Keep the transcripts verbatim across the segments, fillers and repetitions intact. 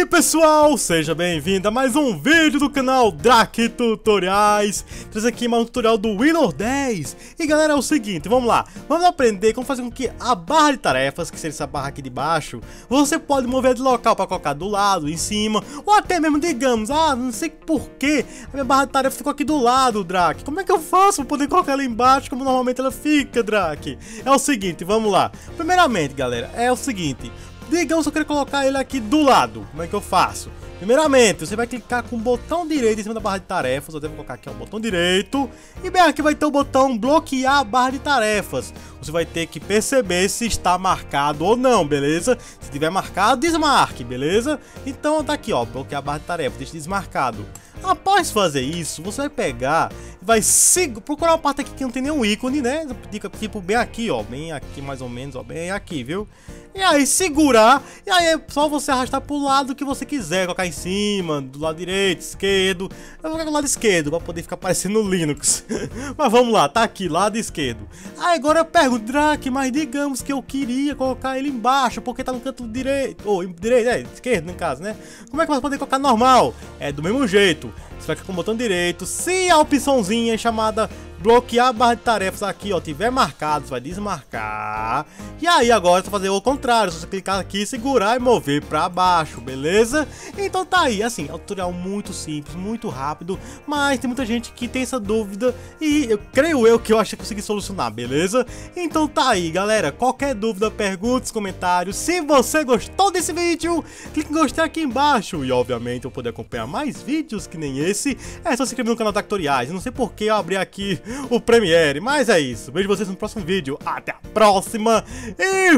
aí pessoal, seja bem-vindo a mais um vídeo do canal Drake Tutoriais. Traz aqui mais um tutorial do Windows dez. E galera, é o seguinte, vamos lá. Vamos aprender como fazer com que a barra de tarefas, que seria essa barra aqui de baixo, você pode mover de local para colocar do lado, em cima, ou até mesmo, digamos, ah, não sei porquê a minha barra de tarefas ficou aqui do lado, Drake. Como é que eu faço para poder colocar ela embaixo, como normalmente ela fica, Drake? É o seguinte, vamos lá. Primeiramente, galera, é o seguinte. Digamos que eu quero colocar ele aqui do lado. Como é que eu faço? Primeiramente, você vai clicar com o botão direito em cima da barra de tarefas. Eu devo colocar aqui o botão direito. E bem aqui vai ter o botão bloquear a barra de tarefas. Você vai ter que perceber se está marcado ou não, beleza? Se tiver marcado, desmarque, beleza? Então tá aqui, ó, bloquear a barra de tarefas, deixa desmarcado. Após fazer isso, você vai pegar e vai procurar uma parte aqui que não tem nenhum ícone, né? Tipo bem aqui, ó, bem aqui mais ou menos, ó, bem aqui, viu? E aí segurar, e aí é só você arrastar pro lado que você quiser, colocar em cima, do lado direito, esquerdo. Eu vou colocar do lado esquerdo, pra poder ficar parecendo no Linux. Mas vamos lá, tá aqui, lado esquerdo. Aí agora eu pergunto, Drake, mas digamos que eu queria colocar ele embaixo, porque tá no canto direito, ou direito, é, esquerdo no caso, né? Como é que eu vou poder colocar normal? É do mesmo jeito. Você vai clicar com o botão direito, se a opçãozinha chamada bloquear a barra de tarefas aqui, ó, tiver marcado, você vai desmarcar. E aí agora você vai fazer o contrário, você clicar aqui, segurar e mover pra baixo, beleza? Então tá aí, assim, é um tutorial muito simples, muito rápido, mas tem muita gente que tem essa dúvida e eu creio eu que eu acho que consegui solucionar, beleza? Então tá aí, galera, qualquer dúvida, perguntas, comentários. Se você gostou desse vídeo, clique em gostei aqui embaixo e obviamente eu poder acompanhar mais vídeos que nem esse, é só se inscrever no canal Drake Tutoriais. Eu não sei porque eu abri aqui o Premiere, mas é isso. Vejo vocês no próximo vídeo. Até a próxima e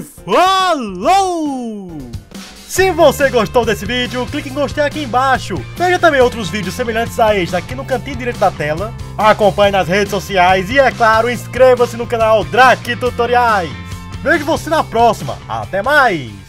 falou! Se você gostou desse vídeo, clique em gostei aqui embaixo. Veja também outros vídeos semelhantes a este aqui no cantinho direito da tela. Acompanhe nas redes sociais e, é claro, inscreva-se no canal Drake Tutoriais. Vejo você na próxima. Até mais!